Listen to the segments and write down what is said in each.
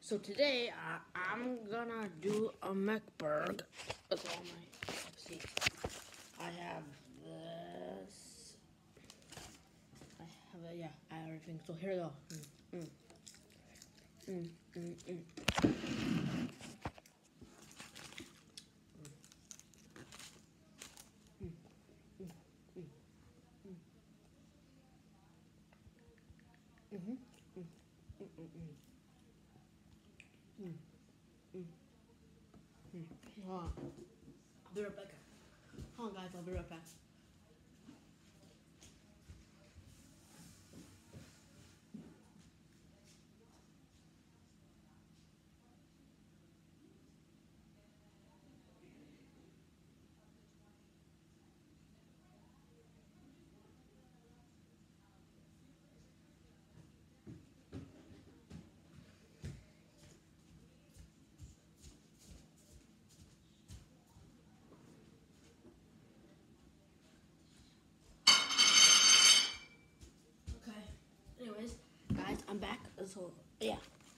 So today I'm gonna do a MacBurg with all my. See, I have this. I have everything. So here we go. Hold on. I'll be right back. Hold on, guys. I'll be right back. Okay. Anyways, guys, I'm back. So yeah.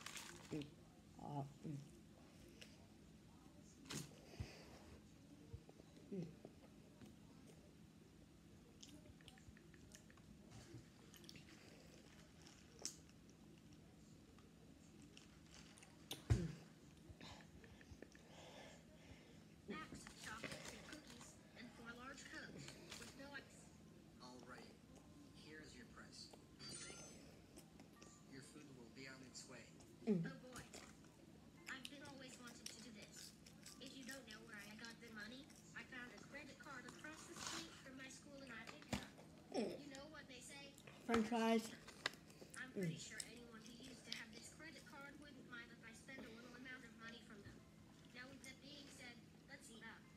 Next, chocolate chip cookies and 4 large Cokes with no ice. All right, here's your price. Thank you. Your food will be on its way. Oh boy, I've been always wanted to do this. If you don't know where I got the money, I found a credit card across the street from my school and I picked it up. You know what they say? French fries. I'm pretty sure anyone who used to have this credit card wouldn't mind if I spend a little amount of money from them. Now with that being said, let's eat up.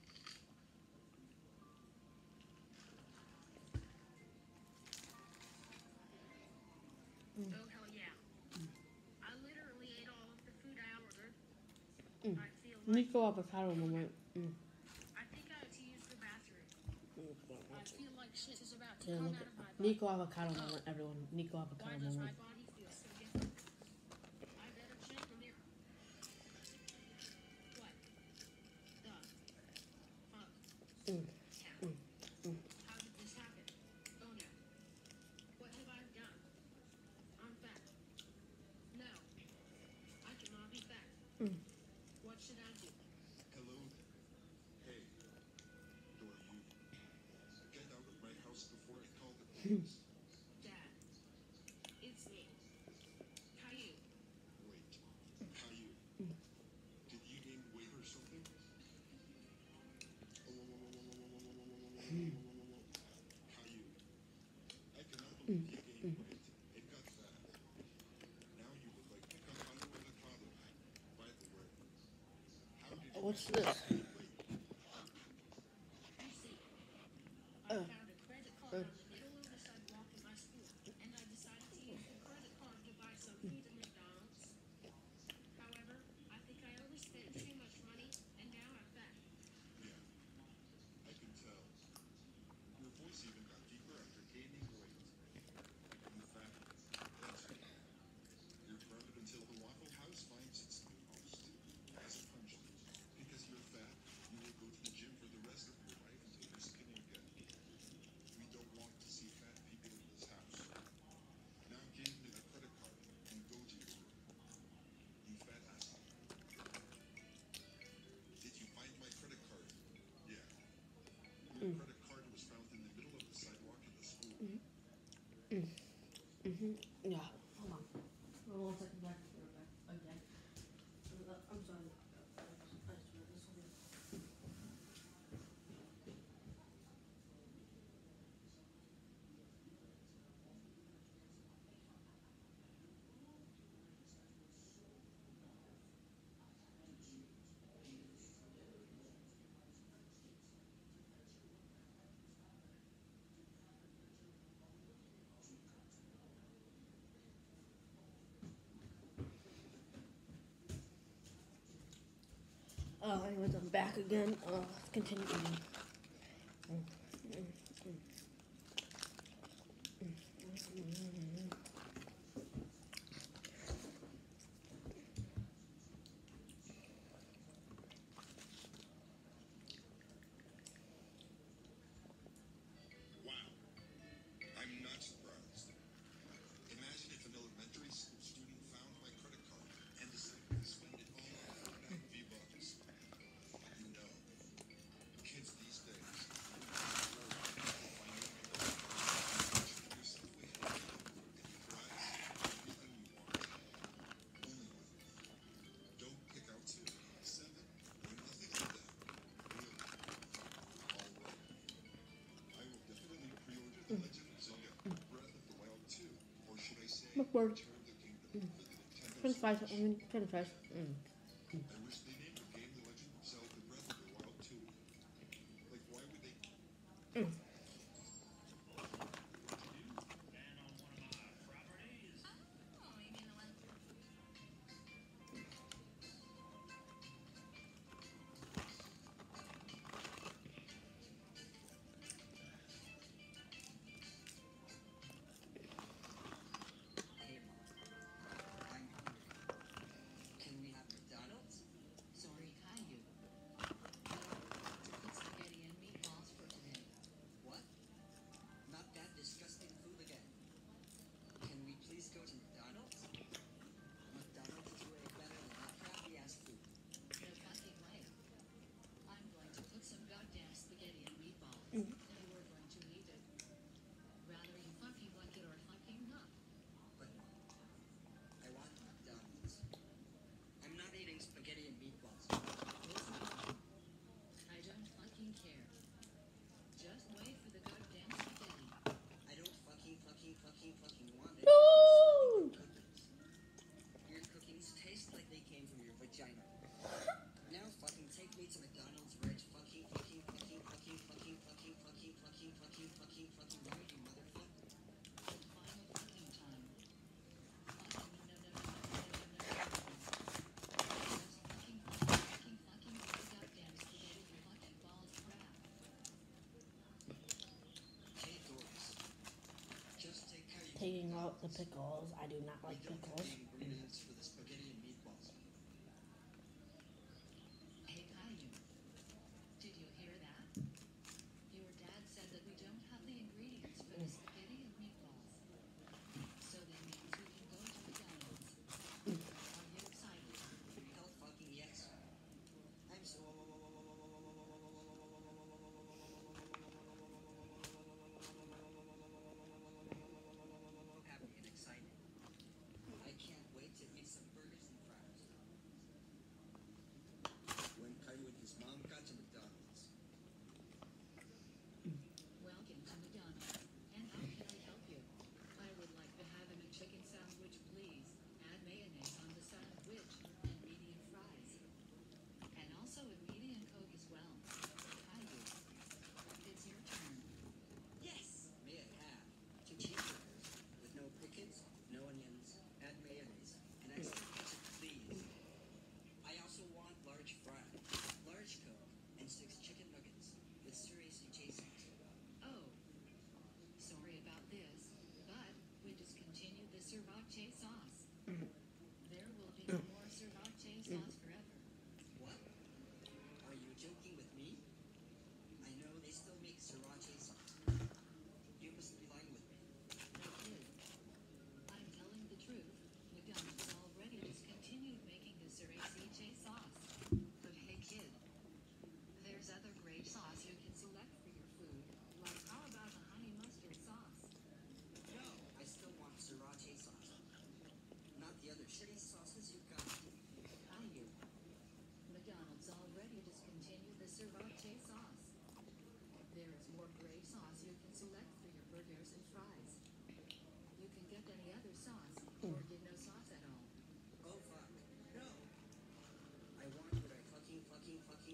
Oh hell yeah. I literally ate all of the food I ordered. I feel like Nico avocado moment. I think I have to use the bathroom. I feel like shit is about to Yeah, come look out at of my body. Nico avocado moment, everyone. Nico Why avocado does my moment. body feel so different? I better check the mirror. What? The fuck? Yeah. How did this happen? Oh no. What have I done? I'm fat. No. I cannot be fat. What should I do? Hello there. Hey, who are you? Get out of my house before I call the police. Dad. It's me. Caillou. Wait, Caillou. Did you name Wade or something? Caillou. I cannot believe you gained weight and got fat. Now you look like Picapano avocado. By the way, how did you What's manage this? to gain weight? You see, I found a credit card on the middle of the sidewalk in my school, and I decided to use the credit card to buy some food at McDonald's. However, I think I overspent too much money, and now I'm fat. Yeah, I can tell. Your voice even got deeper after gaining weight. In fact, that's right. You're grounded until the Waffle House finds its new host. As a punishment, because you're fat, you will go to the gym for the rest of your life until you're skinny again. We don't want to see fat people in this house. Now give me the credit card and go to your room. You fat asshole. Did you find my credit card? Yeah. Your credit card was found in the middle of the sidewalk in the school. Yeah. Hold on. Hold on 1 second, guys. We're back again. I'm sorry. I swear this will be. Anyways, I'm back again. Let's continue eating. McBird. Return the kingdom. The Nintendo French fries. Switch. I mean, French fries. I wish they named the game The Legend of Zelda Breath of the Wild 2. Like, why would they? Oh, you mean the one? Hey, Mom. I'm hungry. Can we have McDonald's? Sorry, Caillou. I ordered to cook spaghetti and meatballs for today. What? Not that disgusting food again. Can we please go to McDonald's? McDonald's is way better than that crappy ass food. No fucking way. I'm going to cook some goddamn spaghetti and meatballs, and we're going to eat it. Rather you fucking like it or fucking not. But Mom, I want McDonald's. I'm not eating spaghetti and meatballs. Listen, I don't fucking care. Just wait for the goddamn spaghetti. I don't fucking want it. No! Cookies. Your cookies taste like they came from your vagina. Now fucking take me to McDonald's where it's fucking right, you motherfucker. Final fucking time. Fucking no. Just fucking with the goddamn spaghetti and fucking balls crap. Hey Doris. Just take care of Taking out the pickles. I do not like We don't have pickles. the ingredients for the spaghetti and meatballs. Hey, Caillou. Did you hear that? Your dad said that we don't have the ingredients for the spaghetti and meatballs. So that means we can go to McDonald's. Are you excited? Hell fucking yes. I'm so happy and excited. I can't wait to eat some burgers and fries. When Caillou and his mom got to McDonald's, Welcome to McDonald's. And how can I help you? I would like to have a McChicken sandwich, please. Add mayonnaise on the sandwich and medium fries. And also a medium Coke as well. Caillou, it's your turn. yes, may I have 2 cheeseburgers with no pickles, no onions, add mayonnaise, and extra ketchup, please. I also want large fries, large Coke, and 6 chicken nuggets with sriracha sauce. Oh, sorry about this, but we discontinued the sriracha sauce. There will be no more sriracha sauce forever. What? Are you joking with me? I know they still make sriracha sauce. You must be lying with me. No kid. I'm telling the truth. McDonald's already discontinued making the sriracha sauce. But hey kid, there's other great sauce you can select for your food. Like how about the honey mustard sauce? No, I still want sriracha sauce. Not the other shitty sauces you got. Caillou. McDonald's already discontinued the sriracha sauce. There is more great sauce you can select for your burgers and fries. You can get any other sauce or get no sauce at all. Oh fuck. No. I want what I fucking want.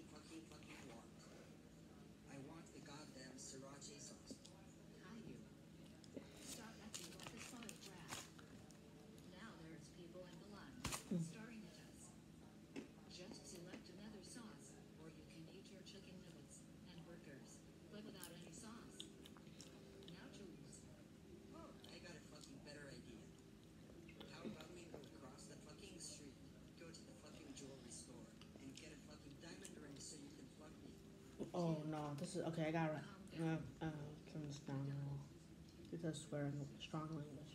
I want the goddamn sriracha sauce. Caillou. Stop acting like a spoiled brat. Now there's people in the line staring at us. Just select another sauce, or you can eat your chicken nuggets and burgers, but without any sauce. Now choose. Oh, I got a fucking better idea. How about we go across the fucking street, go to the fucking jewelry store, and get a fucking diamond ring so you can fuck me? Oh no, this is okay. I gotta turn this down now because I swear in strong language.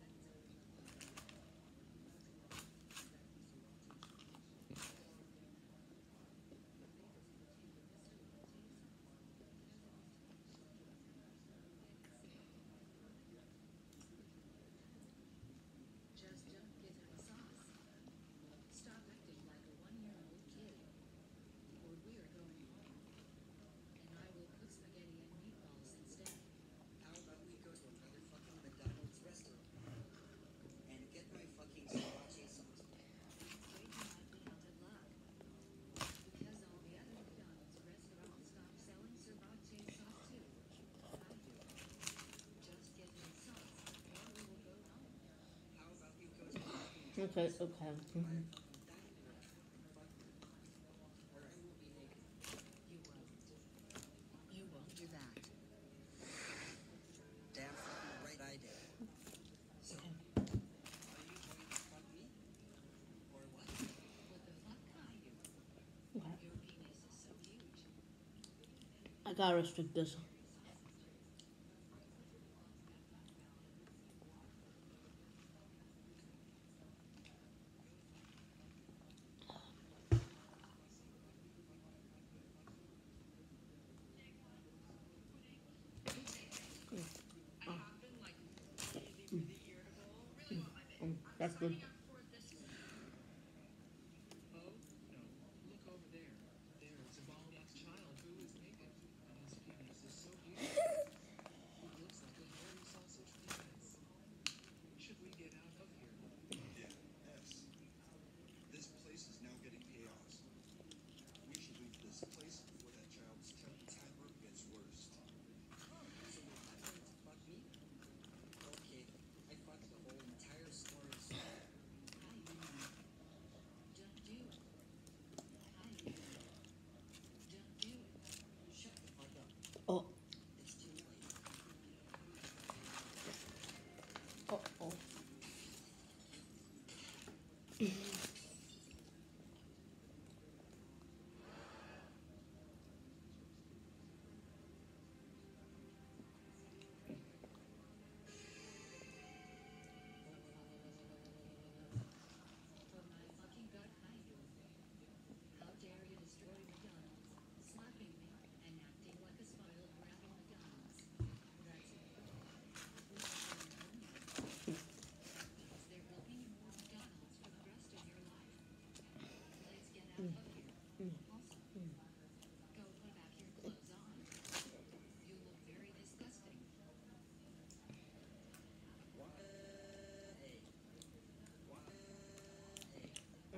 Just don't get any sauce. Stop acting like a 1-year-old kid, or we are going home. And I will cook spaghetti and meatballs instead. How about we go to another fucking McDonald's restaurant? Okay, okay. Mhm. Or I will be naked. You won't. You won't do that. Damn fucking right I did. So, Okay. are you going to fuck me? Or what? What the fuck, Caillou? What? Your penis is so huge. I gotta restrict this. I have been like really irritable. Really want my man. I'm That's good. signing up for this. Oh, no. Look over there. There is a bald-ass child who is naked, and his penis is so huge. It looks like a hairy sausage penis. Should we get out of here? Yeah, yes. This place is now getting chaos. We should leave this place before that child's temper gets worse. So you're not going to fuck me? Okay, I fucked the whole entire store of soap. Caillou. Don't do it. Caillou. Don't do it. Shut the fuck up. Oh, It's too late. oh, oh. Oh my fucking god, Caillou. How dare you destroy McDonald's, slapping me, and acting like a spoiled brat in McDonald's. That's it. We're not going home yet. Because there will be more McDonald's for the rest of your life. Let's get out of here. Also, go put back your clothes on. You look very disgusting. Hey. Hey.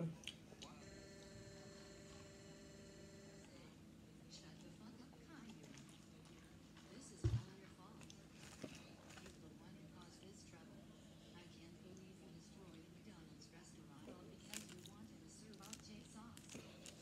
Shut the fuck up, Caillou. This is all your fault. You're the one who caused this trouble. I can't believe you destroyed a McDonald's restaurant all because you wanted to serve out J sauce.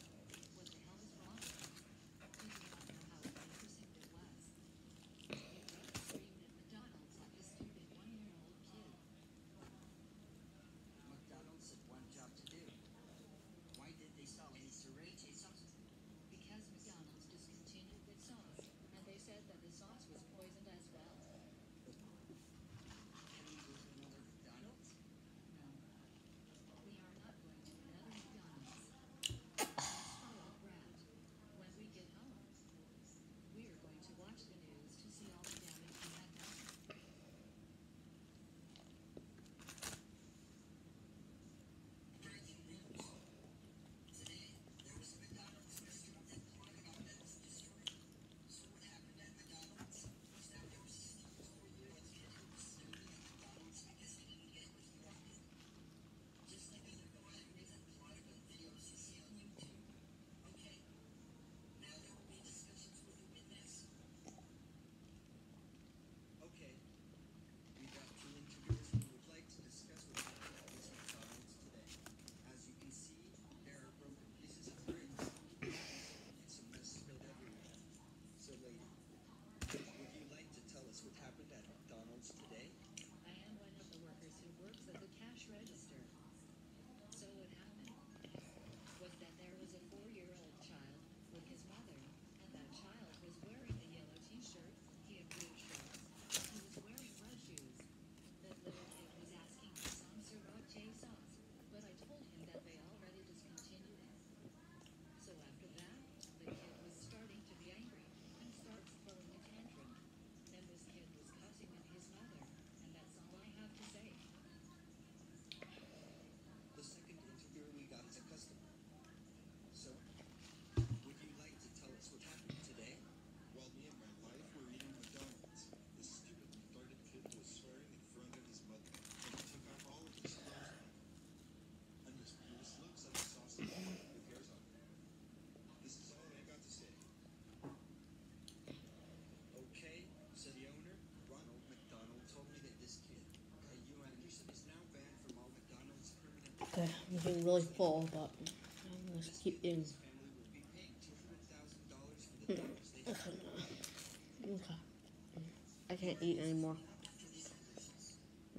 getting really full, but I'm gonna just keep eating. His family will be paying $200,000 for the doctors they Okay. I can't eat anymore. Oh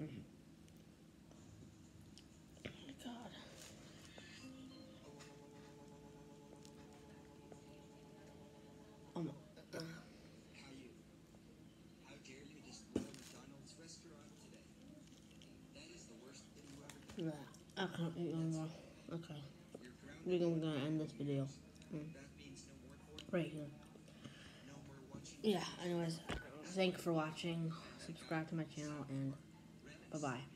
my god. Oh my. How dare you destroy McDonald's restaurant today? That is the worst thing you ever done. Yeah, I can't eat anymore. Okay. You're We're grounded. gonna end this video That means no more court, right here. no more watching. Yeah, anyways, thanks for watching. Subscribe to my channel and bye-bye.